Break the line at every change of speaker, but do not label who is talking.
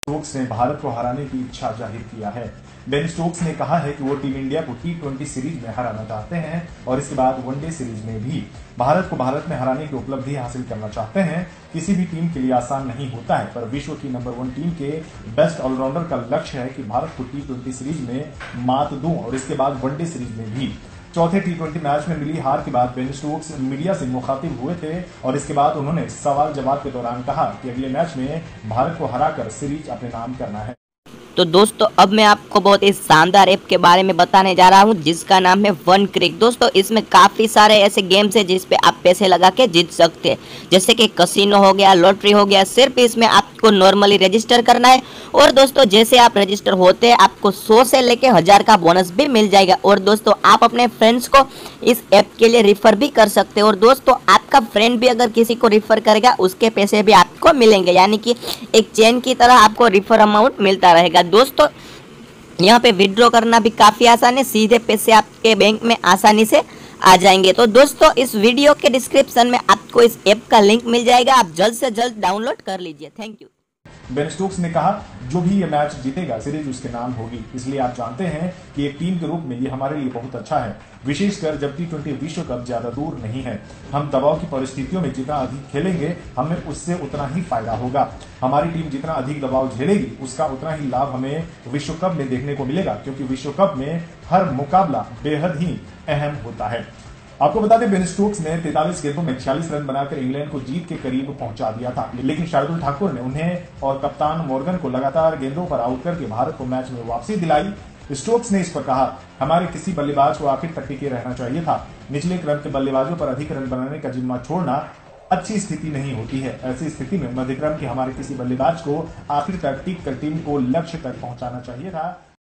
Stokes ने भारत को हराने की इच्छा जाहिर किया है। बेन स्टोक्स ने कहा है कि वो टीम इंडिया को T20 सीरीज में हराना चाहते हैं और इसके बाद वनडे सीरीज में भी भारत में हराने की उपलब्धि हासिल करना चाहते हैं। किसी भी टीम के लिए आसान नहीं होता है, पर विश्व की नंबर 1 टीम के बेस्ट ऑलराउंडर का लक्ष्य है कि भारत को T20 सीरीज में मात दूं और इसके बाद वनडे सीरीज में भी। चौथे T20 मैच में मिली हार के बाद बेन स्टोक्स मीडिया से मुखातिब हुए थे और इसके बाद उन्होंने सवाल जवाब के दौरान कहा कि अगले मैच में भारत को हराकर सीरीज अपने नाम करना है।
तो दोस्तों अब मैं आपको बहुत ही शानदार ऐप के बारे में बताने जा रहा हूं जिसका नाम है वन क्रिक। दोस्तों इसमें काफ़ी सारे ऐसे गेम्स हैं जिस पे आप पैसे लगा के जीत सकते हैं, जैसे कि कसिनो हो गया, लॉटरी हो गया। सिर्फ इसमें आपको नॉर्मली रजिस्टर करना है और दोस्तों जैसे आप रजिस्टर होते हैं आपको 100 से लेके 1000 का बोनस भी मिल जाएगा। और दोस्तों आप अपने फ्रेंड्स को इस ऐप के लिए रिफ़र भी कर सकते हैं और दोस्तों आपका फ्रेंड भी अगर किसी को रिफ़र करेगा उसके पैसे भी आपको मिलेंगे, यानी कि एक चेन की तरह आपको रिफ़र अमाउंट मिलता रहेगा। दोस्तों यहाँ पे विड्रॉ करना भी काफ़ी आसान है, सीधे पैसे आपके बैंक में आसानी से आ जाएंगे। तो दोस्तों इस वीडियो के डिस्क्रिप्शन में आपको इस ऐप का लिंक मिल जाएगा, आप जल्द से जल्द डाउनलोड कर लीजिए। Thank you.
बेन स्टोक्स ने कहा जो भी ये मैच जीतेगा सीरीज उसके नाम होगी, इसलिए आप जानते हैं कि एक टीम के रूप में ये हमारे लिए बहुत अच्छा है, विशेषकर जब T20 विश्व कप ज्यादा दूर नहीं है। हम दबाव की परिस्थितियों में जितना अधिक खेलेंगे हमें उससे उतना ही फायदा होगा। हमारी टीम जितना अधिक दबाव झेलेगी उसका उतना ही लाभ हमें विश्व कप में देखने को मिलेगा, क्योंकि विश्व कप में हर मुकाबला बेहद ही अहम होता है। आपको बता दें बेन स्टोक्स ने 43 गेंदों में 46 रन बनाकर इंग्लैंड को जीत के करीब पहुंचा दिया था, लेकिन शार्दुल ठाकुर ने उन्हें और कप्तान मॉर्गन को लगातार गेंदों पर आउट करके भारत को मैच में वापसी दिलाई। स्टोक्स ने इस पर कहा, हमारे किसी बल्लेबाज को आखिर तक टिके रहना चाहिए था। निचले क्रम के बल्लेबाजों पर अधिक रन बनाने का जिम्मा छोड़ना अच्छी स्थिति नहीं होती है। ऐसी स्थिति में मध्यक्रम के हमारे किसी बल्लेबाज को आखिर तक टिक कर टीम को लक्ष्य तक पहुंचाना चाहिए था।